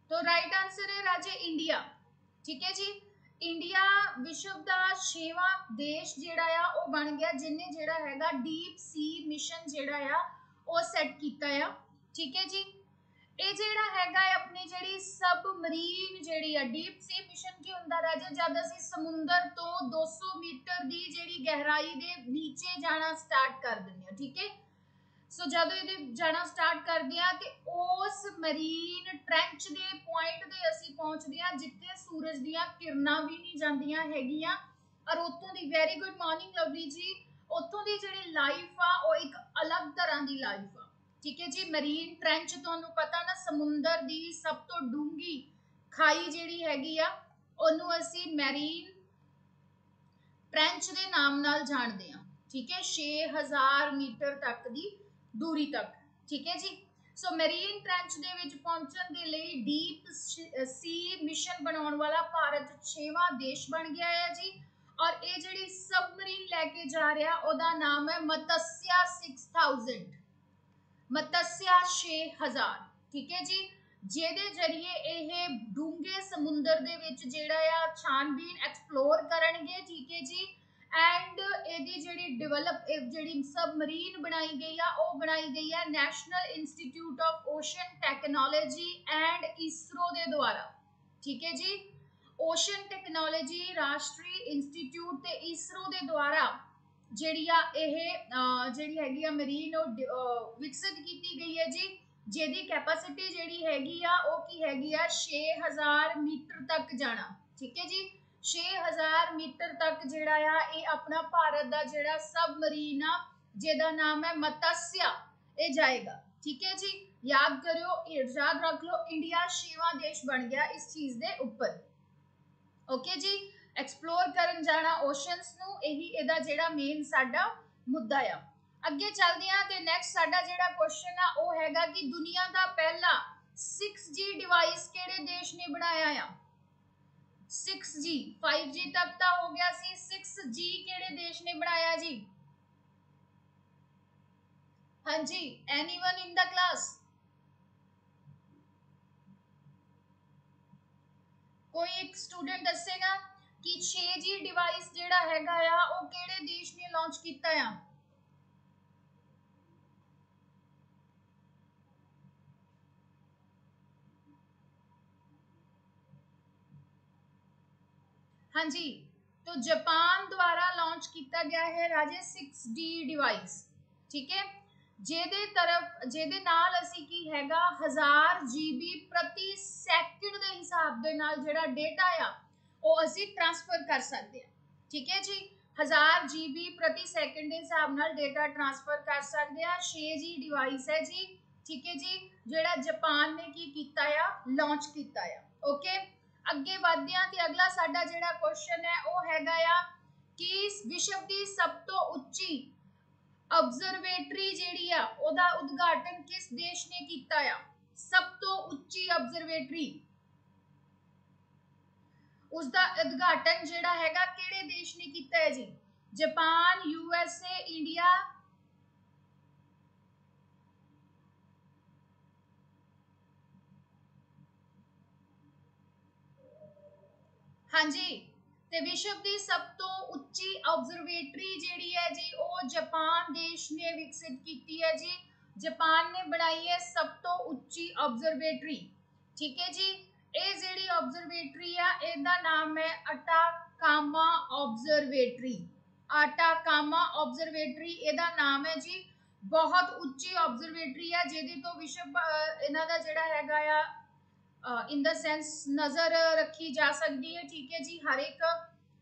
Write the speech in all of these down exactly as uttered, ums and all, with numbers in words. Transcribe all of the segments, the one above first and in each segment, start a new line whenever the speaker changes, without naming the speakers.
तो right answer है राजे India. ठीक है जी, इंडिया विश्व का छेवां देश जिहड़ा आ वो बन गया जिन्हें जिहड़ा हैगा डीप सी मिशन जिहड़ा आ वो सैट कीता आ। ठीक है जी, ਇਹ ਜਿਹੜਾ ਹੈਗਾ ਆਪਣੀ ਜਿਹੜੀ सबमरीन ਜਿਹੜੀ ਆ डीप सी मिशन ਕੀ ਹੁੰਦਾ ਰਾਜੇ, ਜਦ ਅਸੀਂ ਸਮੁੰਦਰ ਤੋਂ दो सौ ਮੀਟਰ ਦੀ ਜਿਹੜੀ ਗਹਿਰਾਈ ਦੇ ਨੀਚੇ ਜਾਣਾ ਸਟਾਰਟ ਕਰ ਦਿੰਦੇ ਆ। ਠੀਕ ਹੈ, ਸੋ ਜਦੋਂ ਇਹਦੇ ਜਾਣਾ ਸਟਾਰਟ ਕਰਦੇ ਆ ਤੇ ਉਸ ਮਰੀਨ ਟ੍ਰੈਂਚ ਦੇ ਪੁਆਇੰਟ ਤੇ ਅਸੀਂ ਪਹੁੰਚਦੇ ਆ ਜਿੱਥੇ ਸੂਰਜ ਦੀਆਂ ਕਿਰਨਾਂ ਵੀ ਨਹੀਂ ਜਾਂਦੀਆਂ ਹੈਗੀਆਂ। ਔਰ ਉੱਥੋਂ ਦੀ very good morning Lovely ji, ਉੱਥੋਂ ਦੀ ਜਿਹੜੀ ਲਾਈਫ ਆ ਉਹ ਇੱਕ ਅਲੱਗ ਤਰ੍ਹਾਂ ਦੀ ਲਾਈਫ ਆ। ठीक है जी, मरीन ट्रेंच ਤੁਹਾਨੂੰ ਪਤਾ ਨਾ ਸਮੁੰਦਰ ਦੀ ਸਭ ਤੋਂ ਡੂੰਗੀ ਖਾਈ ਜਿਹੜੀ ਹੈਗੀ ਆ ਉਹਨੂੰ ਅਸੀਂ ਮੈਰੀਨ ਟ੍ਰੈਂਚ ਦੇ ਨਾਮ ਨਾਲ ਜਾਣਦੇ ਆ। ਠੀਕ ਹੈ, छह हज़ार ਮੀਟਰ ਤੱਕ ਦੀ ਦੂਰੀ ਤੱਕ। ਠੀਕ ਹੈ ਜੀ, ਸੋ ਮੈਰੀਨ ਟ੍ਰੈਂਚ ਦੇ ਵਿੱਚ ਪਹੁੰਚਣ ਦੇ ਲਈ ਡੀਪ ਸੀ ਮਿਸ਼ਨ ਬਣਾਉਣ ਵਾਲਾ ਭਾਰਤ ਛੇਵਾਂ ਦੇਸ਼ ਬਣ ਗਿਆ ਹੈ ਜੀ। ਔਰ ਇਹ ਜਿਹੜੀ ਸਬਮਰੀਨ ਲੈ ਕੇ ਜਾ ਰਿਹਾ ਉਹਦਾ ਨਾਮ ਹੈ ਮਤਸਿਆ छह हज़ार, ਮਤਸਿਆ छह हज़ार। ठीक है जी, ਜਿਹਦੇ ਜਰੀਏ ਇਹ ਡੂੰਘੇ ਸਮੁੰਦਰ ਦੇ ਵਿੱਚ ਜਿਹੜਾ ਆ ਛਾਨਬੀਨ ਐਕਸਪਲੋਰ ਕਰਨਗੇ। ਠੀਕ ਹੈ ਜੀ, ਐਂਡ ਇਹਦੀ ਜਿਹੜੀ ਡਿਵੈਲਪ ਜਿਹੜੀ ਸਬਮਰੀਨ ਬਣਾਈ ਗਈ ਆ ਉਹ ਬਣਾਈ ਗਈ ਆ National Institute of Ocean Technology and ISRO ਦੇ ਦੁਆਰਾ। ਠੀਕ ਹੈ ਜੀ, ਓਸ਼ਨ ਟੈਕਨੋਲੋਜੀ ਰਾਸ਼ਟਰੀ ਇੰਸਟੀਚਿਊਟ ਤੇ ਇਸਰੋ ਦੇ ਦੁਆਰਾ ਜਿਹੜੀ ਆ ਇਹ ਜਿਹੜੀ ਹੈਗੀ ਆ ਮਰੀਨ ਉਹ ਵਿਕਸਿਤ ਕੀਤੀ ਗਈ ਹੈ ਜੀ, ਜਿਹਦੀ ਕੈਪੈਸਿਟੀ ਜਿਹੜੀ ਹੈਗੀ ਆ ਉਹ ਕੀ ਹੈਗੀ ਆ छह हज़ार ਮੀਟਰ ਤੱਕ ਜਾਣਾ। ਠੀਕ ਹੈ ਜੀ, छह हज़ार ਮੀਟਰ ਤੱਕ ਜਿਹੜਾ ਆ ਇਹ ਆਪਣਾ ਭਾਰਤ ਦਾ ਜਿਹੜਾ ਸਬਮਰੀਨ ਆ ਜਿਹਦਾ ਨਾਮ ਹੈ ਮਤਸਿਆ ਇਹ ਜਾਏਗਾ। ਠੀਕ ਹੈ ਜੀ, याद करो, याद रख लो, इंडिया छेवां देश बन गया इस चीज दे ऊपर। ओके जी, एक्सप्लोर करन जाना ओशंस नू, यही एदा जेड़ा मेन साडा मुद्दा आ। अगे चलदे हां ते नेक्स्ट साडा जेड़ा क्वेश्चन आ वो हैगा कि दुनिया दा पहला सिक्स जी डिवाइस केड़े देश ने बनाया आ। सिक्स जी, फाइव जी तक ता हो गया सी, सिक्स जी केड़े देश ने बनाया जी? हाँ जी, एनीवन इन द क्लास? कोई एक स्टूडेंट दसेगा कि छह जी डिवाइस जेड़ा हैगा आ वो केड़े देश ने लॉन्च कीता आ? हाँ जी, तो जापान द्वारा लॉन्च किया गया है राजे सिक्स डी डिवाइस। ठीक है, जेदे तरफ जेदे नाल असी की हैगा हजार जीबी प्रति सैकंड दे हिसाब दे नाल जेड़ा डेटा आ वो असी ट्रांसफर कर सकते हैं। ठीक है जी, हजार जीबी प्रति सैकंड के हिसाब नाल डेटा ट्रांसफर कर सकते हैं। छह जी डिवाइस है जी। ठीक है जी, जेड़ा जापान ने की कीता आ लॉन्च कीता आ। ओके, अगे वधदे हां ते अगला साडा जेड़ा क्वेश्चन है वो हैगा आ कि विश्व की सब तो उच्ची ऑब्जर्वेटरी जेड़ी आ ओदा उद्घाटन किस देश ने कीता आ? सब तो उच्ची ऑब्जर्वेटरी उसका उद्घाटन जेड़ा हैगा केड़े देश ने कीता है जी? Japan, USA, India? हाँ जी, ते विश्व की सब तो उच्ची ऑब्जर्वेटरी जेड़ी है जी वो जापान देश ने विकसित की है जी। जापान ने बनाई है सब तो उच्ची ऑब्जर्वेटरी। ठीक है जी, ये जेड़ी ऑब्जर्वेटरी है इसका नाम है अटाकामा ऑब्जर्वेटरी। अटाकामा ऑब्जर्वेटरी इसका नाम है जी। बहुत उच्ची ऑब्जर्वेटरी है जिहदे तो विश्व इन्हां दा जिहड़ा हैगा आ इन द सेंस नजर रखी जा सकती है। ठीक है जी, हर एक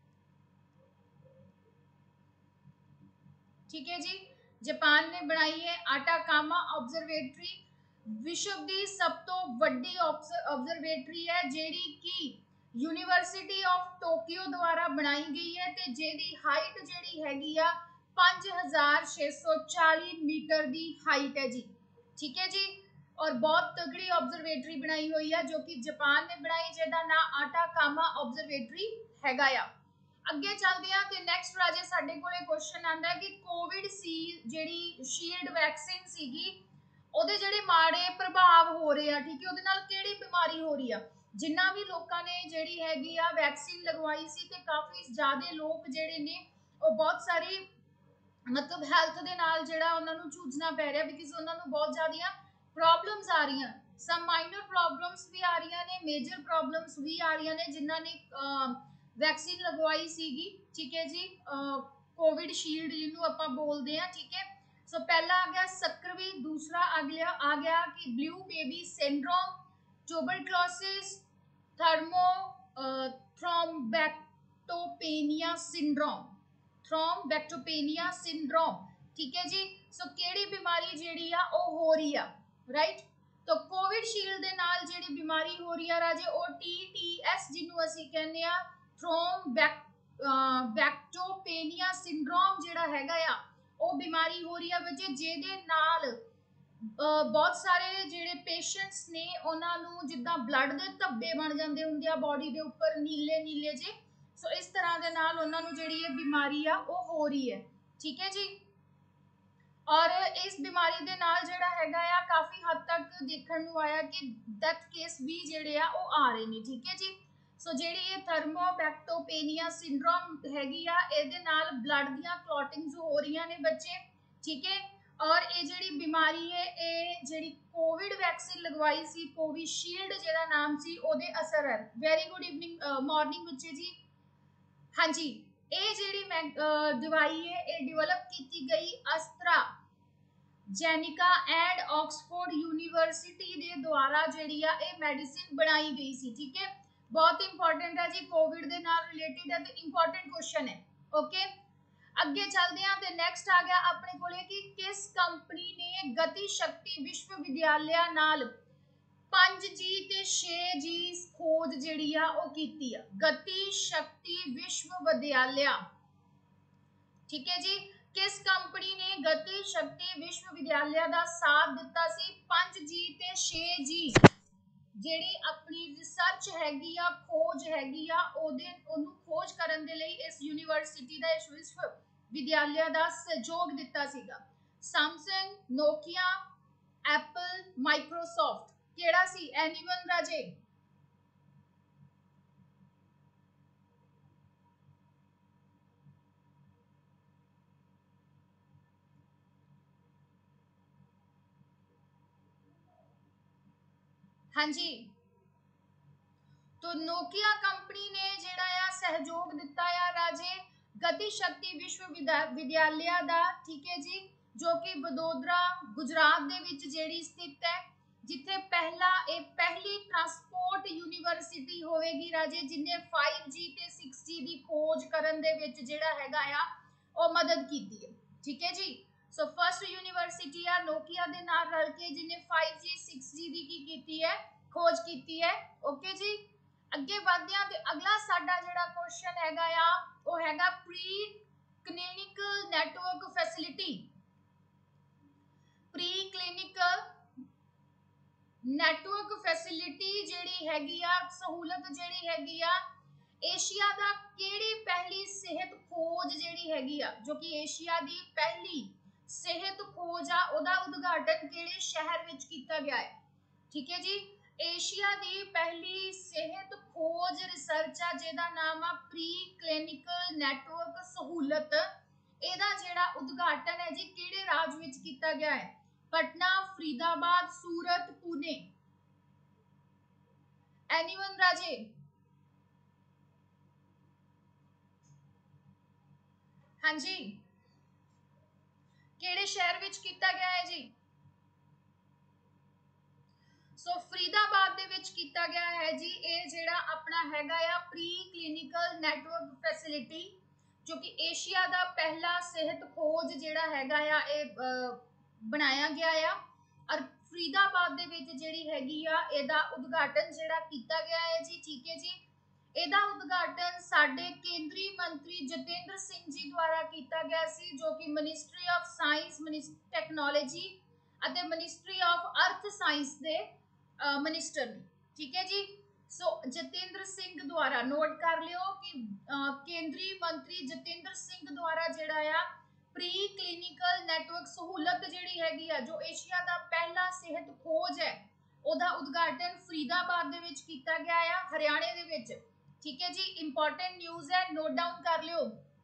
ठीक है जी, जापान ने बनाई है अटाकामा ऑब्जर्वेटरी। विश्व की सब तो वड्डी ऑब्जर्वेटरी है जेड़ी की यूनिवर्सिटी ऑफ टोक्यो द्वारा बनाई गई है ते जेदी हाइट जेड़ी हैगी आ पांच हज़ार छे सौ चाली मीटर दी हाइट है जी। ठीक है जी, और बहुत तगड़ी ऑब्जर्वेटरी बनाई हुई है जो कि जापान ने बनाई जिहदा नाम अटाकामा ऑब्जर्वेटरी हैगा आ। अगे चलते हैं तो नैक्सट राजे साडे कोले क्वेश्चन आंदा है कि कोविड सी जेड़ी शील्ड वैक्सीन सीगी ਉਹਦੇ ਜਿਹੜੇ ਮਾੜੇ ਪ੍ਰਭਾਵ ਹੋ ਰਹੇ ਆ, ਠੀਕ ਹੈ, ਉਹਦੇ ਨਾਲ ਕਿਹੜੀ ਬਿਮਾਰੀ ਹੋ ਰਹੀ ਆ। ਜਿੰਨਾ ਵੀ ਲੋਕਾਂ ਨੇ ਜਿਹੜੀ ਹੈਗੀ ਆ ਵੈਕਸੀਨ ਲਗਵਾਈ ਸੀ ਤੇ ਕਾਫੀ ਜ਼ਿਆਦਾ ਲੋਕ ਜਿਹੜੇ ਨੇ ਉਹ ਬਹੁਤ ਸਾਰੀ ਮਤਲਬ ਹੈਲਥ ਦੇ ਨਾਲ ਜਿਹੜਾ ਉਹਨਾਂ ਨੂੰ ਜੂਝਣਾ ਪੈ ਰਿਹਾ, ਬਿਕਾਜ਼ ਉਹਨਾਂ ਨੂੰ ਬਹੁਤ ਜ਼ਿਆਦੀਆਂ ਪ੍ਰੋਬਲਮਸ ਆ ਰਹੀਆਂ, ਸਮ ਮਾਈਨਰ ਪ੍ਰੋਬਲਮਸ ਵੀ ਆ ਰਹੀਆਂ ਨੇ, ਮੇਜਰ ਪ੍ਰੋਬਲਮਸ ਵੀ ਆ ਰਹੀਆਂ ਨੇ ਜਿਨ੍ਹਾਂ ਨੇ ਵੈਕਸੀਨ ਲਗਵਾਈ ਸੀਗੀ, ਠੀਕ ਹੈ ਜੀ, ਕੋਵਿਡ ਸ਼ੀਲਡ ਜਿਹਨੂੰ ਆਪਾਂ ਬੋਲਦੇ ਆ, ਠੀਕ ਹੈ। ਸੋ ਪਹਿਲਾ ਆ ਗਿਆ ਸਕਰਵੀ, ਦੂਸਰਾ ਆ ਗਿਆ ਆ ਗਿਆ ਕਿ blue baby syndrome, tuberculosis, thermo thrombocytopenia syndrome, thrombocytopenia syndrome, ठीक है जी। सो केड़ी बीमारी जेड़ी आ ओ हो रही आ, राइट। तो कोविड शील्ड दे नाल जेड़ी बीमारी हो रही है राजे ओ टी टी एस जिन्नू असी कहने आ थ्रोम्बैक्टोपेनिया सिंड्रोम जेड़ा हैगा आ ओ बीमारी हो रही है बच्चे, जेदे नाल बहुत सारे जेड़े पेशेंट्स ने उन्हां नू जिद्दां ब्लड दे धब्बे बन जांदे हुंदे आ बॉडी दे उपर नीले नीले जे। सो इस तरह दे नाल उन्हां नू जेड़ी ये बीमारी आ ओ हो रही है, ठीक है जी। और इस बीमारी दे नाल जेड़ा हैगा आ काफी हद तक देखण नू आया कि डेथ केस भी जेड़े आ ओ आ रहे ने, ठीक है जी। सो जेड़ी ये थर्मोबैक्टोपेनिया सिंड्रोम हैगी आ इहदे नाल ब्लड दियां क्लॉटिंग्स हो रही ने बच्चे, ठीक है। और ये जेड़ी बीमारी है ये जेड़ी कोविड वैक्सीन लगवाई सी कोविशील्ड जेड़ा नाम सी ओदे असर है। वेरी गुड इवनिंग मॉर्निंग बच्चे जी। हाँ जी, ये जेड़ी दवाई है ये डेवलप की गई AstraZeneca and Oxford University दे द्वारा जेड़ी आ ये मेडिसिन बनाई गई सी, ठीक है। बहुत इंपॉर्टेंट है जी, कोविड दे नाल रिलेटेड है तो इंपॉर्टेंट क्वेश्चन है, ओके। अगे चलते हैं तो नेक्स्ट आ गया अपने कोले कि किस कंपनी ने गति शक्ति विश्वविद्यालय नाल पांच जी ते छे जी खोज जेड़ी आ ओ कीती आ। गति शक्ति विश्वविद्यालय, ठीक है जी। किस कंपनी ने गति शक्ति विश्वविद्यालय का साथ दिता सी पांच जी ते छे जी जेड़ी अपनी रिसर्च हैगी आ खोज हैगी आ ओदे ओनू खोज करन दे लई इस यूनिवर्सिटी दा इस विश्वविद्यालय दा सहयोग दिता सीगा। सैमसंग, नोकिया, एप्पल, माइक्रोसॉफ्ट, केड़ा सी एनीवन राजे? हाँ जी, तो नोकिया कंपनी ने जेड़ा आ सहयोग दिता है राजे गति शक्ति विश्वविद्यालय दा, ठीक है जी, जो कि वडोदरा गुजरात दे विच जेड़ी स्थित है, जिथे पहला एक पहली ट्रांसपोर्ट यूनिवर्सिटी होवेगी राजे जिन्हें फाइव जी ते सिक्स जी दी खोज करन दे विच जेड़ा हैगा आ ओ मदद कीती है, ठीक है जी। सो फर्स्ट यूनिवर्सिटी आ नोकिया दे नाल रल के जिन्हें फाइव जी सिक्स जी दी की कीती है खोज कीती है, ओके जी। अगे बढ़ते हैं तो अगला साडा जेड़ा क्वेश्चन हैगा आ वो हैगा preclinical network facility. Preclinical network facility जेड़ी हैगी आ सहूलत जेड़ी हैगी आ एशिया दा केड़ी पहली सेहत खोज जेड़ी हैगी आ, जो कि एशिया दी पहली सेहत खोज आ ओदा उद्घाटन केड़े शहर विच कीता गया है, ठीक है जी। एशिया दी पहली सेहत खोज रिसर्च आ जेदा नाम आ प्री क्लिनिकल नेटवर्क सहूलत, एदा जेड़ा उद्घाटन है जी केड़े राज विच कीता गया है? पटना, फरीदाबाद, सूरत, पुणे। एनीवन राजे? हाँ जी, केड़े शहर विच कीता गया है जी? सो so, फरीदाबाद दे विच कीता गया है जी। ये जेड़ा अपना हैगा आ प्री क्लिनिकल नेटवर्क फैसिलिटी जो कि एशिया दा पहला सेहत खोज जेड़ा हैगा आ ये बनाया गया आ और फरीदाबाद दे विच जेड़ी हैगी आ एदा उद्घाटन जेड़ा कीता गया है जी, ठीक है जी। एदा उद्घाटन साडे केंद्रीय मंत्री जतेंद्र सिंह जी द्वारा कीता गया सी, जो कि मिनिस्ट्री ऑफ साइंस टेक्नोलॉजी अते मिनिस्ट्री ऑफ अर्थ साइंस दे मिनिस्टर ने, ठीक है जी। सो so, जतेंद्र सिंह द्वारा नोट कर लियो कि केंद्रीय मंत्री जतेंद्र सिंह द्वारा जेड़ा आ प्री क्लिनिकल नेटवर्क सहूलत जिहड़ी हैगी आ जो एशिया दा पहला सेहत खोज है ओदा उद्घाटन फरीदाबाद दे विच कीता गया है हरियाणे दे विच। ठीक है जी, इंपॉर्टेंट न्यूज़ है, नोट डाउन कर लियो।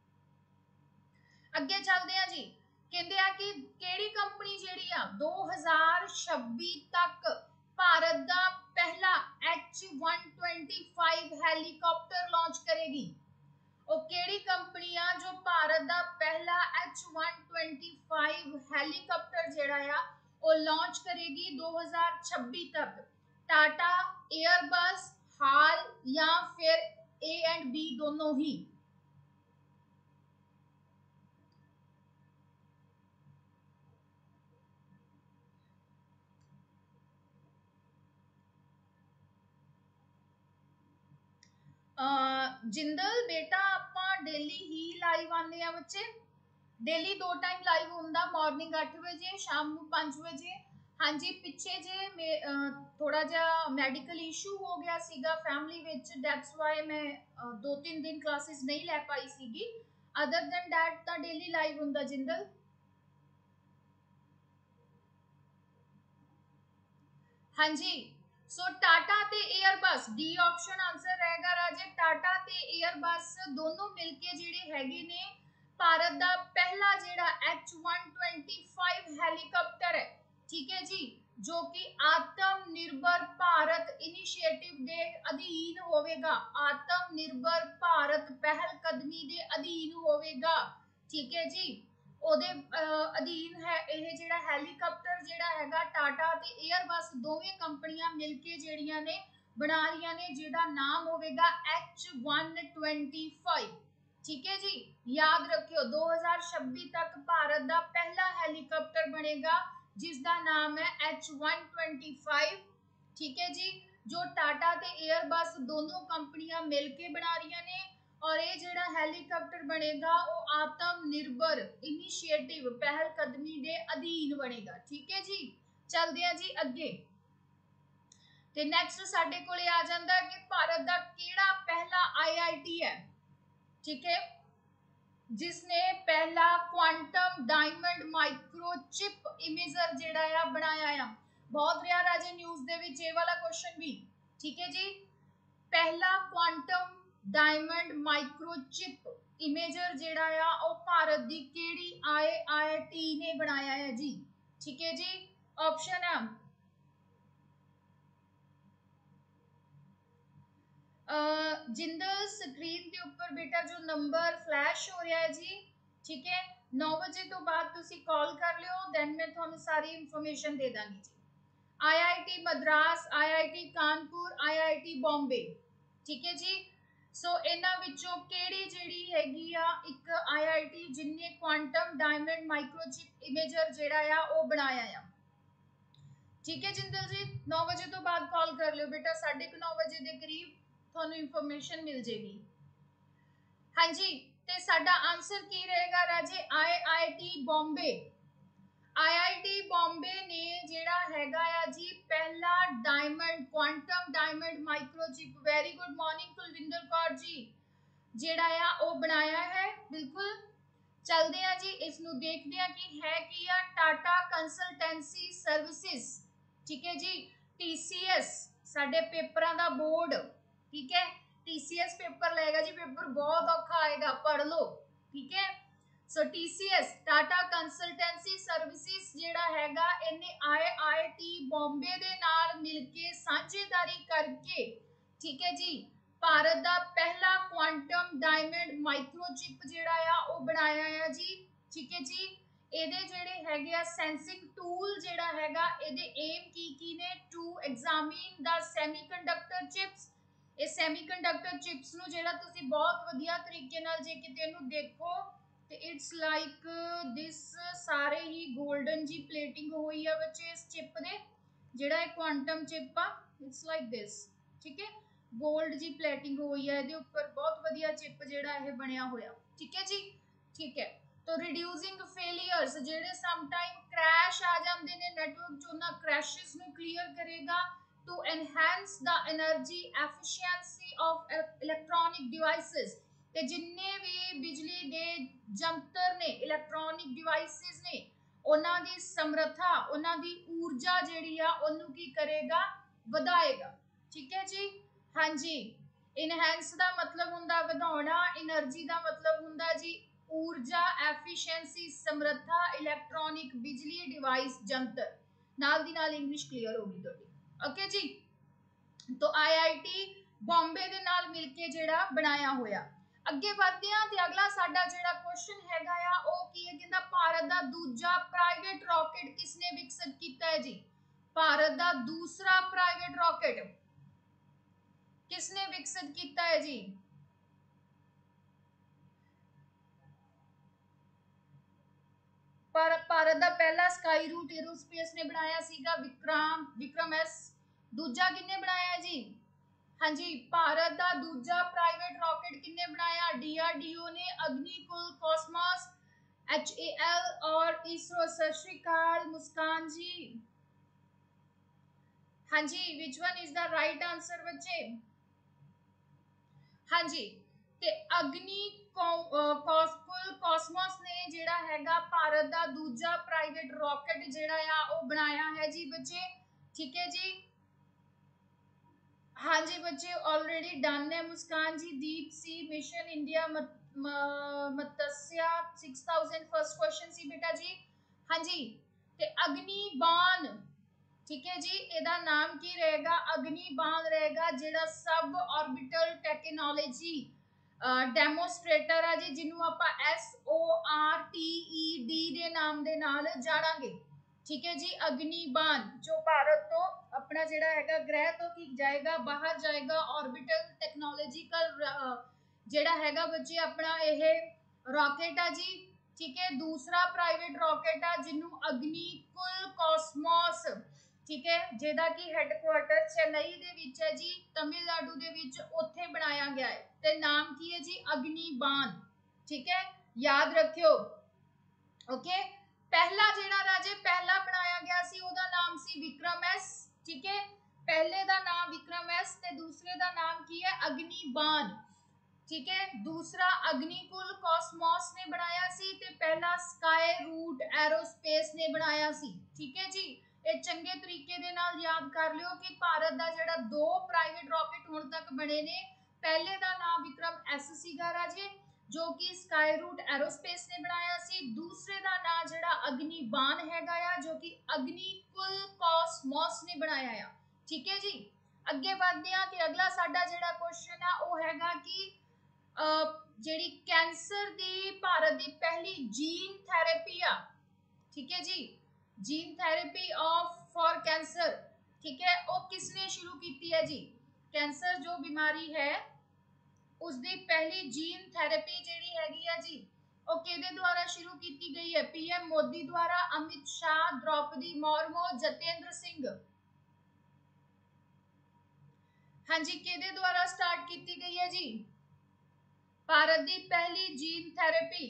अगे चलते हैं जी, कहते हैं कि केड़ी कंपनी जिहड़ी आ दो हज़ार छब्बी तक भारत दा पहला H one twenty five helicopter launch करेगी। और केड़ी कंपनी आ जो भारत दा पहला H one twenty five helicopter जिहड़ा आ वो लॉन्च करेगी दो हज़ार छब्बी तक? टाटा, एयरबस, हाल या फिर ए एंड बी दोनों ही? जिंदल बेटा ਆਪਾਂ डेली ही लाइव आने हैं बच्चे, डेली दो टाइम लाइव होंदा, मॉर्निंग आठ बजे, शाम ਨੂੰ पांच बजे। हाँ जी, पिछे जे थोड़ा जा मेडिकल इशू हो गया सीगा फैमिली विच, दैट्स वाई मैं दो तीन दिन क्लासेस नहीं ले पाई सीगी। अदर देन दैट ਤਾਂ डेली लाइव होंदा जिंदल। हाँ जी, सो टाटा ते एयरबस डी ऑप्शन आंसर रहेगा राजे। टाटा ते एयरबस दोनों मिलके जिहड़े हैगे ने भारत दा पहला जिहड़ा H one twenty five helicopter है, ठीक है जी, जो कि आत्मनिर्भर भारत इनिशिएटिव दे अधीन होवेगा, आत्मनिर्भर भारत पहल कदमी दे अधीन होवेगा। ठीक है जी, ਉਹਦੇ ਅਧੀਨ ਹੈ ਇਹ ਜਿਹੜਾ ਹੈਲੀਕਾਪਟਰ ਜਿਹੜਾ ਹੈਗਾ ਟਾਟਾ ਤੇ 에ਅਰਬਸ ਦੋਵੇਂ ਕੰਪਨੀਆਂ ਮਿਲ ਕੇ ਜਿਹੜੀਆਂ ਨੇ ਬਣਾ ਰਹੀਆਂ ਨੇ, ਜਿਹਦਾ ਨਾਮ ਹੋਵੇਗਾ एच वन ट्वेंटी फाइव। ठीक है जी, याद रखियो दो हज़ार छब्बीस तक भारत का पहला हेलीकॉप्टर बनेगा जिसका नाम है एच वन ट्वेंटी फाइव। ठीक है जी, जो टाटा ते एयरबस दोनों कंपनियां मिलके बना रही ने और ये जिहड़ा हेलीकॉप्टर बनेगा वो आत्मनिर्भर इनिशिएटिव पहल कदमी दे अधीन बनेगा। ठीक है जी, चलते हैं जी अगे। ते नैक्सट साडे कोले आ जांदा कि भारत दा केड़ा पहला आई आई टी है, ठीक है, जिसने पहला क्वांटम डायमंड माइक्रोचिप इमेजर जिहड़ा आ बनाया आ। बहुत रहा राजे न्यूज़ दे विच ये वाला क्वेश्चन भी। ठीक है जी, पहला क्वांटम डायमंड माइक्रोचिप इमेजर जिहड़ा आ वो भारत दी केड़ी आई आई टी ने बनाया है जी? ठीक है जी, ऑप्शन है जिंदल स्क्रीन के ऊपर बेटा जो नंबर फ्लैश हो रहा है जी, ठीक है, नौ बजे तो बाद तुसी कॉल कर लियो, देन मैं तुहानू सारी इंफॉर्मेशन दे दांगी जी। I I T Madras, I I T Kanpur, I I T Bombay. ठीक है जी, सो इन्हां विचों केड़ी जिहड़ी हैगी आ एक आई आई टी जिन्ने क्वांटम डायमंड माइक्रोचिप इमेजर जिहड़ा आ वो बनाया आ? ठीक है जिंदल जी, नौ बजे तो बाद कॉल कर लियो बेटा, साढ़े नौ बजे के करीब थानू इंफॉर्मेशन मिल जाएगी। हाँ जी, ते साडा आंसर की रहेगा राजे? I I T Bombay. I I T Bombay ने जेड़ा हैगा आ जी पहला diamond quantum diamond microchip, very good morning Kulwinder Kaur ji, जेड़ा आ वो बनाया है। बिल्कुल, चलते हैं जी, इसनू देखते हैं कि है कि आ टाटा कंसल्टेंसी सर्विसेज। ठीक है जी, टी सी एस साडे पेपरां दा बोर्ड, ठीक है, टी सी एस पेपर लेगा जी, पेपर बहुत औखा आएगा, पढ़ लो। ठीक है, so T C S Tata consultancy services जेड़ा हैगा इन्हें आई आई टी बॉम्बे दे नाल मिलके साझेदारी करके, ठीक है जी, भारत दा पहला क्वांटम डायमंड माइक्रोचिप जेड़ा आ वो बनाया है जी। ठीक है जी, ਇਹਦੇ ਜਿਹੜੇ ਹੈਗੇ ਆ ਸੈਂਸਿੰਗ ਟੂਲ ਜਿਹੜਾ ਹੈਗਾ ਇਹਦੇ ਏਮ ਕੀ ਕੀ ਨੇ? ਟੂ ਐਗਜ਼ਾਮਿਨ ਦਾ ਸੈਮੀਕੰਡਕਟਰ ਚਿਪਸ। ਇਹ ਸੈਮੀਕੰਡਕਟਰ ਚਿਪਸ ਨੂੰ ਜਿਹੜਾ ਤੁਸੀਂ ਬਹੁਤ ਵਧੀਆ ਤਰੀਕੇ ਨਾਲ ਜੇ ਕਿਤੇ ਇਹਨੂੰ ਦੇਖੋ ਤੇ ਇਟਸ ਲਾਈਕ ਦਿਸ, ਸਾਰੇ ਹੀ 골ਡਨ ਜੀ ਪਲੇਟਿੰਗ ਹੋਈ ਆ ਬੱਚੇ ਇਸ ਚਿਪ ਦੇ, ਜਿਹੜਾ ਇਹ ਕੁਆਂਟਮ ਚਿਪ ਆ ਇਟਸ ਲਾਈਕ ਦਿਸ। ਠੀਕ ਹੈ, 골ਡ ਜੀ ਪਲੇਟਿੰਗ ਹੋਈ ਆ ਇਹਦੇ ਉੱਪਰ, ਬਹੁਤ ਵਧੀਆ ਚਿਪ ਜਿਹੜਾ ਇਹ ਬਣਿਆ ਹੋਇਆ। ਠੀਕ ਹੈ ਜੀ, ਠੀਕ ਹੈ, तो रिड्यूसिंग फेलियर्स जेडे सम टाइम क्रैश आ जाते हैं नेटवर्क चो, उन्हां क्रैशेस नू क्लीयर करेगा to enhance the energy efficiency of electronic devices. ਤੇ ਜਿੰਨੇ ਵੀ ਬਿਜਲੀ ਦੇ ਜੰਤਰ ਨੇ ਇਲੈਕਟ੍ਰੋਨਿਕ ਡਿਵਾਈਸਿਸ ਨੇ ਉਹਨਾਂ ਦੀ ਸਮਰੱਥਾ ਉਹਨਾਂ ਦੀ ਊਰਜਾ ਜਿਹੜੀ ਆ ਉਹਨੂੰ ਕੀ ਕਰੇਗਾ ਵਧਾਏਗਾ ਠੀਕ ਹੈ ਜੀ ਹਾਂਜੀ ਇਨਹੈਂਸ ਦਾ ਮਤਲਬ ਹੁੰਦਾ ਵਧਾਉਣਾ એનર્ਜੀ ਦਾ ਮਤਲਬ ਹੁੰਦਾ ਜੀ ਊਰਜਾ ਐਫੀਸ਼ੀਐਂਸੀ ਸਮਰੱਥਾ ਇਲੈਕਟ੍ਰੋਨਿਕ ਬਿਜਲੀ ਡਿਵਾਈਸ ਜੰਤਰ ਨਾਲ ਦੀ ਨਾਲ ਇੰਗਲਿਸ਼ ਕਲੀਅਰ ਹੋ ਗਈ ਤੁਹਾਡੀ ਓਕੇ ਜੀ तो आई आई टी बॉम्बे दे नाल मिलके जेड़ा बनाया होया ਅੱਗੇ ਵਧਦੇ ਆ ਤੇ ਅਗਲਾ ਸਾਡਾ ਜਿਹੜਾ ਕੁਐਸਚਨ ਹੈਗਾ ਆ ਉਹ ਕੀ ਹੈ ਕਹਿੰਦਾ ਭਾਰਤ ਦਾ ਦੂਜਾ ਪ੍ਰਾਈਵੇਟ ਰਾਕੇਟ ਕਿਸਨੇ ਵਿਕਸਿਤ ਕੀਤਾ ਹੈ ਜੀ ਭਾਰਤ ਦਾ ਦੂਸਰਾ ਪ੍ਰਾਈਵੇਟ ਰਾਕੇਟ ਕਿਸਨੇ ਵਿਕਸਿਤ ਕੀਤਾ ਹੈ ਜੀ ਪਰ ਭਾਰਤ ਦਾ ਪਹਿਲਾ ਸਕਾਈ ਰੂਟ 에ਅਰੋਸਪੇਸ ਨੇ ਬਣਾਇਆ ਸੀਗਾ ਵਿਕਰਮ ਵਿਕਰਮ ਐਸ ਦੂਜਾ ਕਿੰਨੇ ਬਣਾਇਆ ਜੀ ਹਾਂਜੀ ਭਾਰਤ ਦਾ ਦੂਜਾ ਪ੍ਰਾਈਵੇਟ ਰਾਕੇਟ ਕਿੰਨੇ ਬਣਾਇਆ ਡੀ ਆਰ ਡੀ ਓ ਨੇ Agnikul Cosmos H A L और इसरो सत श्री अकाल मुस्कान जी हाँ जी विच one is the right answer बच्चे हाँ जी ते अग्नि कोस्कुल कॉस्मोस ने जेड़ा हैगा भारत दा दूजा प्राइवेट रॉकेट जेड़ा आ वो बनाया है जी बच्चे ठीक है जी हाँ जी बच्चे ऑलरेडी डन है मुस्कान जी दीप सी मिशन इंडिया मत, Matsya six thousand first question C बेटा जी हाँ जी ते अग्नि बाण ठीक है जी एदा नाम की रहेगा अग्नि बाण रहेगा जेड़ा सब ऑर्बिटल टेक्नोलॉजी डेमोस्ट्रेटर है जी जिन्हों आपां S O R T E D दे नाम दे नाल जानांगे ठीक है जी अग्नि बाण जो भारत तो अपना जेड़ा हैगा ग्रह तो की जाएगा बाहर जाएगा ऑर्बिटल टेक्नोलॉजिकल जेड़ा हैगा बच्चे अपना यह रॉकेट है जी ठीक है दूसरा प्राइवेट रॉकेट है जिन्हों अग्निकुल कॉस्मोस ठीक है जेदा की हेडक्वार्टर चेन्नई दे विच है जी तमिलनाडु दे विच ओथे बनाया गया है ते नाम की है जी अग्नि बाण ठीक है याद रखियो ओके पहला जेड़ा राजे पहला बनाया गया सी ओदा नाम सी विक्रम एस ठीक है पहले दा नाम विक्रम एस ते दूसरे दा नाम की है अग्नि बाण ठीक है दूसरा अग्निकुल कॉस्मोस ने बनाया सी ते पहला स्काई रूट एरोस्पेस ने बनाया सी ठीक है जी ਇਹ ਚੰਗੇ ਤਰੀਕੇ ਦੇ ਨਾਲ ਯਾਦ ਕਰ ਲਿਓ ਕਿ ਭਾਰਤ ਦਾ ਜਿਹੜਾ ਦੋ ਪ੍ਰਾਈਵੇਟ ਰਾਕੇਟ ਹੁਣ ਤੱਕ ਬਣੇ ਨੇ ਪਹਿਲੇ ਦਾ ਨਾਮ ਵਿਕਰਮ ਐਸ ਸੀਗਾ ਰਾਜੇ ਜੋ ਕਿ ਸਕਾਈ ਰੂਟ ਐਰੋਸਪੇਸ ਨੇ ਬਣਾਇਆ ਸੀ ਦੂਸਰੇ ਦਾ ਨਾਮ ਜਿਹੜਾ ਅਗਨੀ ਬਾਣ ਹੈਗਾ ਆ ਜੋ ਕਿ ਅਗਨੀਕੁਲ ਕੌਸਮੋਸ ਨੇ ਬਣਾਇਆ ਆ ਠੀਕ ਹੈ ਜੀ ਅੱਗੇ ਵਧਦੇ ਆ ਤੇ ਅਗਲਾ ਸਾਡਾ ਜਿਹੜਾ ਕੁਐਸਚਨ ਆ ਉਹ ਹੈਗਾ ਕਿ ਜਿਹੜੀ ਕੈਂਸਰ ਦੀ ਭਾਰਤ ਦੀ ਪਹਿਲੀ ਜੀਨ ਥੈਰੇਪੀ ਆ ਠੀਕ ਹੈ ਜੀ gene therapy of for cancer ठीक है वो किसने शुरू की है जी कैंसर जो बीमारी है उसकी पहली जीन थेरेपी जेडी हैगी है जी वो किहदे द्वारा शुरू की गई है पीएम मोदी द्वारा अमित शाह द्रौपदी मुर्मू जतेंद्र सिंह हाँ जी किहदे द्वारा स्टार्ट की गई है जी भारत की पहली जीन थेरेपी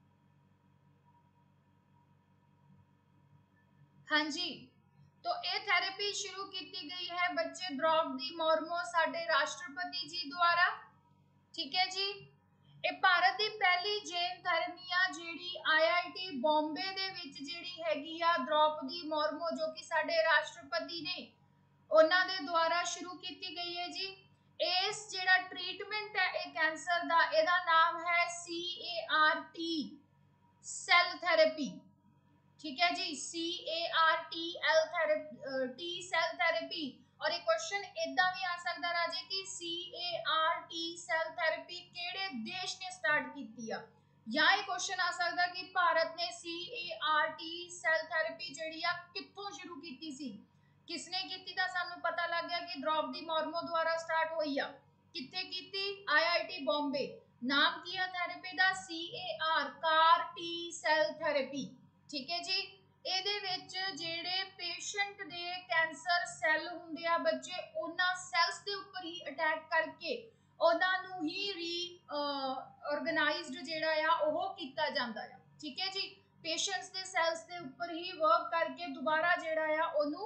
हाँ जी तो ये थेरेपी शुरू की गई है बच्चे द्रौपदी मुर्मू साडे राष्ट्रपति जी द्वारा ठीक है जी ये भारत की पहली जैन थेरेपी आ जेडी आई आई टी बॉम्बे दे विच जेडी हैगी आ द्रौपदी मुर्मू जो कि साडे राष्ट्रपति ने उन्हां दे द्वारा शुरू की गई है जी इस जेड़ा ट्रीटमेंट है ये कैंसर दा एदा नाम है C A R T cell therapy ठीक है जी C A R T L T cell therapy और एक क्वेश्चन इदा भी आ सकता राजे कि C A R T cell therapy केड़े देश ने स्टार्ट की है या एक क्वेश्चन आ सकता कि भारत ने C A R T cell therapy जेड़ी आ कित्थों शुरू की सी किसने की था सानू पता लग गया कि द्रौपदी मुर्मू द्वारा स्टार्ट हुई आ कित्थे कीती आई आई टी बॉम्बे नाम की है थेरेपी दा C A R car T cell therapy ठीक है जी ਇਹਦੇ ਵਿੱਚ ਜਿਹੜੇ ਪੇਸ਼ੈਂਟ ਦੇ ਕੈਂਸਰ ਸੈੱਲ ਹੁੰਦੇ ਆ ਬੱਚੇ ਉਹਨਾਂ ਸੈਲਸ ਦੇ ਉੱਪਰ ਹੀ ਅਟੈਕ ਕਰਕੇ ਉਹਨਾਂ ਨੂੰ ਹੀ ਰੀ ਆਰਗੇਨਾਈਜ਼ਡ ਜਿਹੜਾ ਆ ਉਹ ਕੀਤਾ ਜਾਂਦਾ ਆ ਠੀਕ ਹੈ ਜੀ ਪੇਸ਼ੈਂਟਸ ਦੇ ਸੈਲਸ ਦੇ ਉੱਪਰ ਹੀ ਵਰਕ ਕਰਕੇ ਦੁਬਾਰਾ ਜਿਹੜਾ ਆ ਉਹਨੂੰ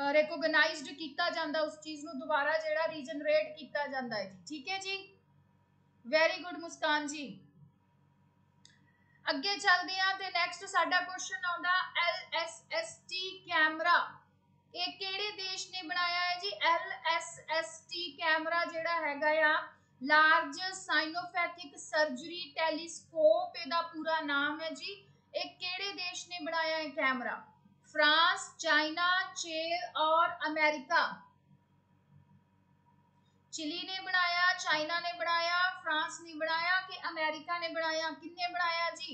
ਰਿਕੋਗਨਾਈਜ਼ਡ ਕੀਤਾ ਜਾਂਦਾ ਉਸ ਚੀਜ਼ ਨੂੰ ਦੁਬਾਰਾ ਜਿਹੜਾ ਰੀਜਨਰੇਟ ਕੀਤਾ ਜਾਂਦਾ ਹੈ ਠੀਕ ਹੈ ਜੀ वेरी गुड मुस्कान जी। अगे चलते हैं ते नैक्सट साडा क्वेश्चन आउंदा L S S T camera ये किहड़े देश ने बनाया है जी। L S S T camera जिहड़ा हैगा आ लार्ज साइनोफैथिक सर्जरी टेलीस्कोप इहदा पूरा नाम है जी। ये किहड़े देश ने बनाया है कैमरा। फ्रांस, चाइना, चीन और अमेरिका। चिली ने बनाया, चाइना ने बनाया, फ्रांस ने बनाया कि अमेरिका ने बनाया, किन्ने बनाया जी।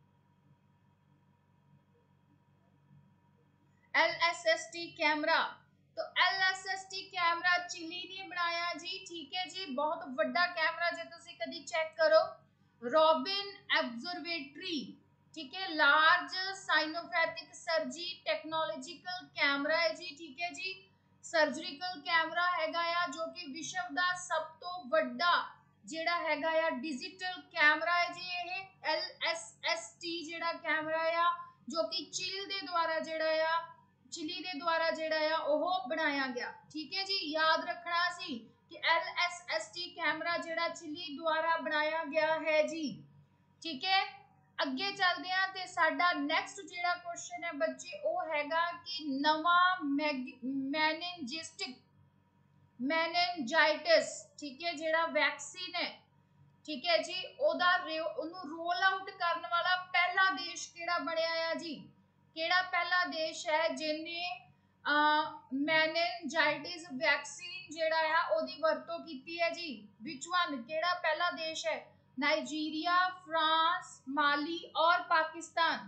L S S T camera तो L S S T camera Chile ने बनाया जी। ठीक है जी, बहुत बड़ा कैमरा जे तुसी कदी चेक करो रॉबिन ऑब्जर्वेटरी। ठीक है, large synoptic survey technological camera है जी। ठीक है जी, सर्जरीकल कैमरा हैगा आ जो कि विश्व का सब तो बड़ा जेड़ा हैगा आ डिजिटल कैमरा है जी। ये एल एस एस टी जेड़ा कैमरा आ जो कि चिली दे द्वारा जेड़ा आ चिली दे द्वारा जेड़ा आ ओह बनाया गया। ठीक है जी, याद रखना सी कि L S S T camera जेड़ा चिली द्वारा बनाया गया है जी। ठीक है, अगे चलते हैं ते साडा नैक्सट जेड़ा क्वेश्चन है बच्चे वो हैगा कि नवा मेनिनजिस्टिक मेनिनजाइटिस ठीक है जेड़ा वैक्सीन है। ठीक है जी, ओदा ओनु रोल आउट करने वाला पहला देश केड़ा बनया है जी। केड़ा पहला देश है जिन्ने मेनिनजाइटिस वैक्सीन जेड़ा है ओदी वरतों कीती है जी। विच वन केड़ा पहला देश है। नाइजीरिया, फ्रांस, माली और पाकिस्तान।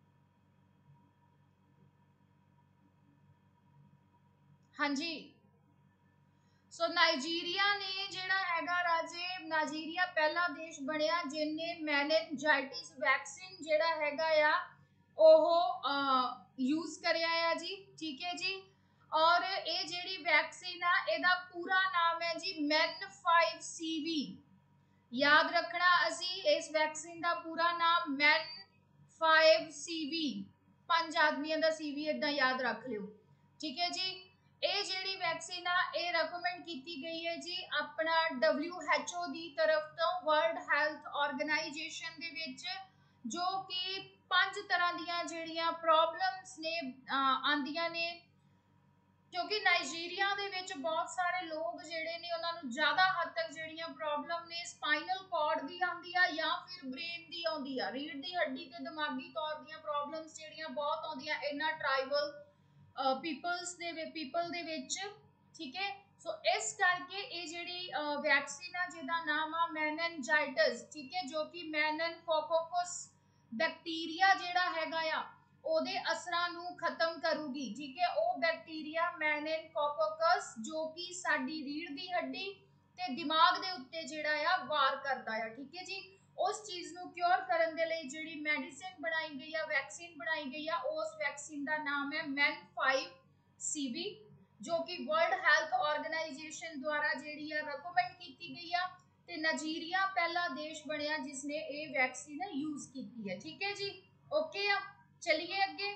हाँ जी, सो so, नाइजीरिया ने जेड़ा हैगा राजे नाइजीरिया पहला देश बनया जिन्ने मेनिनजाइटिस वैक्सीन जेड़ा हैगा या ओह यूज करया है जी। ठीक है जी, और ये जेड़ी वैक्सीन आ एदा पूरा नाम है जी मेन फाइव सी वी। याद रखना असी इस वैक्सीन का पूरा नाम मेन फाइव सी वी पांच आदमियों का सी वी इदा याद रख लियो। ठीक है जी, ये जेड़ी वैक्सीन आ ये रिकमेंड की गई है जी अपना डब्ल्यू एच ओ दी तरफ तो वर्ल्ड हेल्थ ऑर्गेनाइजेशन दे विच जो कि पांच तरह दियां जेड़ियां प्रॉब्लम्स ने आंदियां ने क्योंकि नाइजीरिया दे विच बहुत सारे लोग जेड़े ने उन्हां नूं ज़्यादा हद तक जेड़ियां प्रॉब्लम ने स्पाइनल कॉर्ड दी आंदी आ या फिर ब्रेन दी आंदी आ रीढ़ दी हड्डी ते दिमागी तौर दियां प्रॉब्लम्स जेड़ियां बहुत आंदियां इन्हां ट्राइबल पीपल्स दे पीपल दे विच। ठीक है, सो इस करके ये जेड़ी वैक्सीन आ जिहदा नाम आ मेनिनजाइटिस ठीक है जो कि मेनिनकोकोकस बैक्टीरिया जेड़ा हैगा आ ओदे असरां नूं खत्म करूगी। ठीक है, ओ बैक्टीरिया मेनिनकोकोकस जो कि साडी रीढ़ दी हड्डी ते दिमाग दे उत्ते जेड़ा आ वार करदा आ। ठीक है जी, उस चीज नूं क्योर करन दे लई जेड़ी मेडिसिन बनाई गई आ वैक्सीन बनाई गई आ उस वैक्सीन दा नाम है मेन फाइव सी वी जो कि वर्ल्ड हेल्थ ऑर्गेनाइजेशन द्वारा जेड़ी आ रिकमेंड की गई आ ते नाइजीरिया पहला देश बनया जिसने ये वैक्सीन यूज की है। ठीक है जी, ओके आ चलिए अगे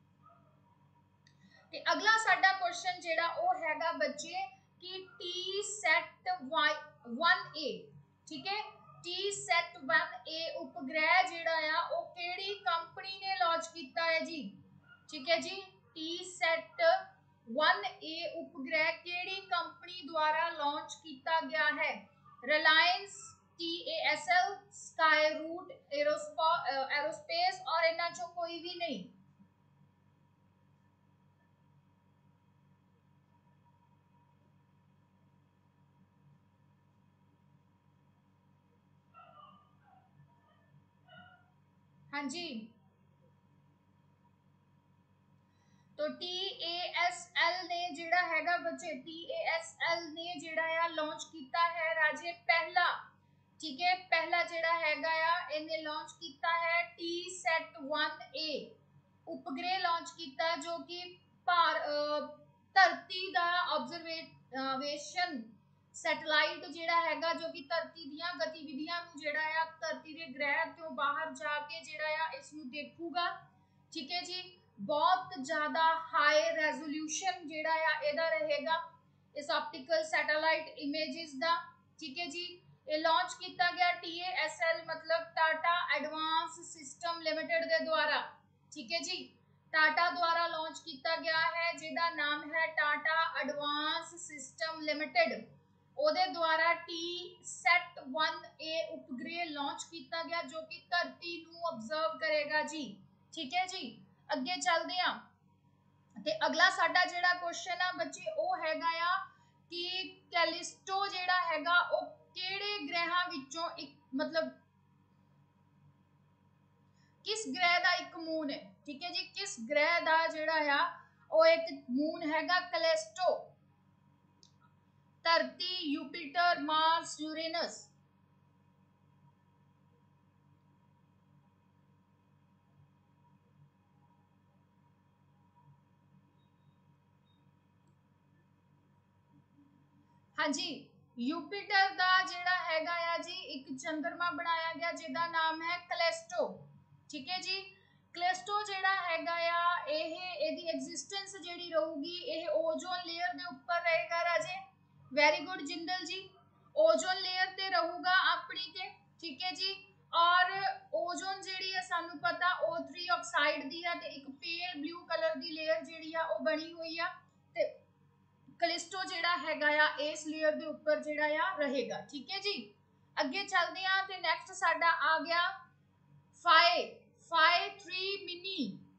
ते अगला साडा क्वेश्चन जेड़ा ओ हैगा बच्चे कि टी सेट वन ए। ठीक है, टी सेट वन ए उपग्रह जेड़ा आ ओ केड़ी कंपनी ने लॉन्च किया है जी। ठीक है जी, टी सेट वन ए उपग्रह केड़ी कंपनी द्वारा लॉन्च किया गया है। Reliance, T A S L, Skyroot Aerospace और इन्हां चों कोई भी नहीं। हाँ जी, तो टी ए एस एल ने जेड़ा हैगा बच्चे टी ए एस एल ने जेड़ा है लॉन्च किया है राजे पहला। ठीक है, पहला जेड़ा हैगा आ इन्हें लॉन्च किया है टी सेट वन ए उपग्रह लॉन्च किया जो कि भार धरती दा ऑब्जर्वेशन सैटेलाइट जेड़ा हैगा जो कि धरती दियां गतिविधियां नूं जेड़ा आ धरती दे ग्रह तो बाहर जाके जेड़ा आ इस नूं देखूगा। ठीक है जी, बहुत ज्यादा हाई रेजोल्यूशन जेड़ा आ एदा रहेगा इस ऑप्टिकल सैटेलाइट इमेजेस दा। ठीक है जी, ਇਹ ਲਾਂਚ ਕੀਤਾ ਗਿਆ ਟੀ ਏ एस एल मतलब टाटा एडवांस सिस्टम लिमिटेड ਦੇ ਦੁਆਰਾ। ठीक है जी, टाटा द्वारा लॉन्च किया गया है जिसका नाम है टाटा एडवांस सिस्टम लिमिटेड। ਉਹਦੇ द्वारा टी सैट वन ए उपग्रह लॉन्च किया गया जो कि धरती ਨੂੰ ऑब्जर्व करेगा जी। ठीक है जी, ਅੱਗੇ ਚੱਲਦੇ ਹਾਂ ਤੇ ਅਗਲਾ ਸਾਡਾ ਜਿਹੜਾ ਕੁਐਸਚਨ ਆ ਬੱਚੇ ਉਹ ਹੈਗਾ ਆ ਕਿ ਕੈਲਿਸਟੋ ਜਿਹੜਾ ਹੈਗਾ ਉਹ ਕਿਹੜੇ ਗ੍ਰਹਿਾਂ ਵਿੱਚੋਂ ਇੱਕ मतलब किस ग्रह का एक मून है। ठीक है जी, किस ग्रह का जिहड़ा आ वो एक मून हैगा कैलिस्टो। धरती, यूपिटर, मार्स, यूरेनस। हाँ जी, यूपिटर का जिहड़ा हैगा आ जी एक चंद्रमा बनाया गया जिसका नाम है कैलिस्टो। ठीक है जी, कैलिस्टो जिहड़ा हैगा आ ਇਹ ਇਹਦੀ ਐਗਜ਼ਿਸਟੈਂਸ ਜਿਹੜੀ ਰਹੂਗੀ ਇਹ ओजोन लेयर ਦੇ ਉੱਪਰ ਰਹੇਗਾ राजे। Very good Jindal ji, ozone layer ते रहूगा अपनी ते। ठीक है जी, और ओजोन जिहड़ी है सानू पता ओ थ्री ऑक्साइड दी है ते एक पेल ब्लू कलर दी लेयर जिहड़ी आ ओ बनी हुई आ ते कैलिस्टो जिहड़ा हैगा आ इस लेयर दे ऊपर जिहड़ा आ रहेगा। ठीक है जी, अगे चलदे आ ते नेक्स्ट साडा आ गया फाई फाई थ्री मिनी।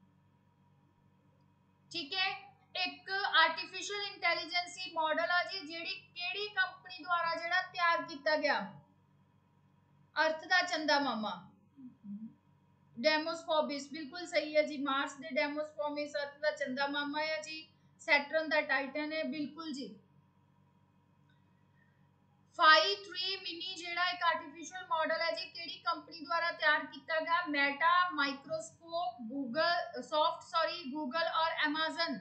ठीक है, एक आर्टिफिशियल इंटैलिजेंसी मॉडल आ जी जेड़ी केड़ी कंपनी द्वारा जेड़ा तैयार किया गया। अर्थ दा चंदा मामा डेमोस्फोबिस, बिल्कुल सही है जी। मार्स दे डेमोस्फोबिस, अर्थ दा चंदा मामा है जी। सैटर्न दा टाइटन है, बिल्कुल जी। फाई थ्री मिनी जेड़ा एक आर्टिफिशियल मॉडल है जी केड़ी कंपनी द्वारा तैयार किया गया। Meta, microscope, Google soft sorry Google और अमेज़न।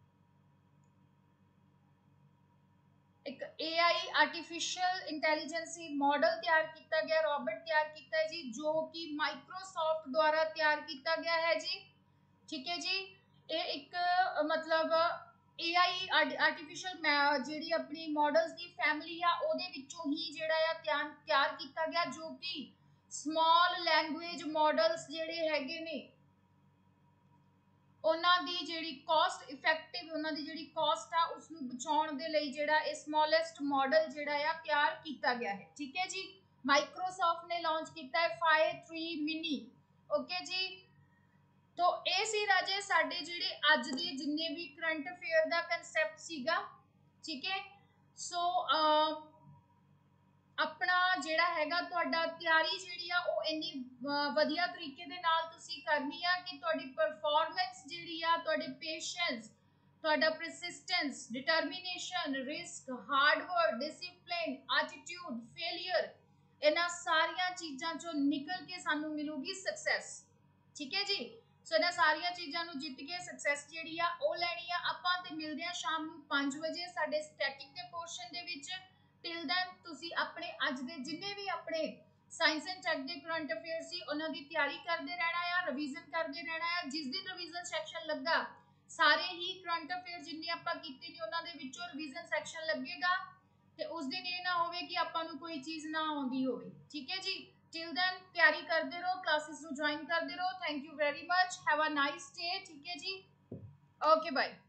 एक एआई आर्टिफिशियल इंटैलिजेंसी मॉडल तैयार किया गया, रॉबर्ट तैयार किया है जी जो कि माइक्रोसॉफ्ट द्वारा तैयार किया गया है जी। ठीक है जी, ये एक मतलब एआई आर्टिफिशियल जिहड़ी अपनी मॉडल्स की फैमिली आ ओहदे विचों ही जिहड़ा आ तैयार तैयार किया गया जो कि स्मॉल लैंग्वेज मॉडल्स जिहड़े हैगे ने ਉਹਨਾਂ ਦੀ ਜਿਹੜੀ ਕਾਸਟ ਇਫੈਕਟਿਵ ਉਹਨਾਂ ਦੀ ਜਿਹੜੀ ਕਾਸਟ ਆ ਉਸ ਨੂੰ ਬਚਾਉਣ ਦੇ ਲਈ ਜਿਹੜਾ ਇਹ ਸਮਾਲੈਸਟ ਮਾਡਲ ਜਿਹੜਾ ਆ ਤਿਆਰ ਕੀਤਾ ਗਿਆ ਹੈ। ਠੀਕ ਹੈ ਜੀ, ਮਾਈਕਰੋਸਾਫਟ ਨੇ ਲਾਂਚ ਕੀਤਾ ਹੈ फाई थ्री ਮਿਨੀ। ਓਕੇ ਜੀ, तो ਇਹ ਸੀ ਰਾਜੇ ਸਾਡੇ ਜਿਹੜੇ ਅੱਜ ਦੇ ਜਿੰਨੇ ਵੀ ਕਰੰਟ ਅਫੇਅਰ ਦਾ ਕਨਸੈਪਟ ਸੀਗਾ। ਠੀਕ ਹੈ, ਸੋ अपना ਜਿਹੜਾ ਹੈਗਾ ਤੁਹਾਡਾ ਤਿਆਰੀ ਜਿਹੜੀ ਆ ਉਹ ਇੰਨੀ ਵਧੀਆ ਤਰੀਕੇ ਦੇ ਨਾਲ ਤੁਸੀਂ ਕਰਨੀ ਆ ਕਿ ਤੁਹਾਡੀ ਪਰਫਾਰਮੈਂਸ ਜਿਹੜੀ ਆ ਤੁਹਾਡੇ ਪੇਸ਼ੈਂਸ, ਤੁਹਾਡਾ persistence, determination, risk, hard work, discipline, attitude, failure, ਇਹਨਾਂ ਸਾਰੀਆਂ ਚੀਜ਼ਾਂ ਚੋਂ ਨਿਕਲ ਕੇ ਸਾਨੂੰ ਮਿਲੂਗੀ ਸਕਸੈਸ। ਠੀਕ ਹੈ ਜੀ, ਸੋ ਇਹਨਾਂ ਸਾਰੀਆਂ ਚੀਜ਼ਾਂ ਨੂੰ ਜਿੱਤ ਕੇ ਸਕਸੈਸ ਜਿਹੜੀ ਆ ਉਹ ਲੈਣੀ ਆ ਆਪਾਂ। ਤੇ ਮਿਲਦੇ ਆ ਸ਼ਾਮ ਨੂੰ ਪੰਜ ਵਜੇ ਸਾਡੇ ਸਟੈਟਿਕ ਦੇ ਪੋਰਸ਼ਨ ਦੇ ਵਿੱਚ। टिल दैन तुसी अपने अज दे जिन्ने भी अपने साइंस एंड टेक दे करंट अफेयर सी उन्हां दी तैयारी करते रहना है, रिवीजन करते रहना है। जिस दिन रिवीजन सैक्शन लगा सारे ही करंट अफेयर जिन्ने आपां कीते ने उन्हां दे विचों रिवीजन सैक्शन लगेगा ते उस दिन ये ना होवे कि आपां नूं कोई चीज़ ना आउंदी होवे। ठीक है जी, टिल दैन तैयारी करते रहो, क्लासेस नूं ज्वाइन करते रहो। Thank you very much, have a nice day. ठीक है जी, ओके बाय।